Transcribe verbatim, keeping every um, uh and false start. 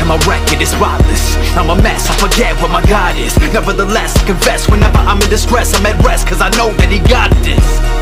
my record is spotless. I'm a mess, I forget what my God is. Nevertheless, I confess whenever I'm in distress, I'm at rest, cause I know that He got this.